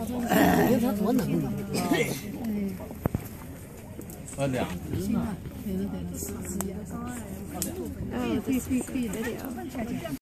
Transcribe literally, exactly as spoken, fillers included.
你他多能的。 呃，两只呢？ 哎，可以可以可以来点。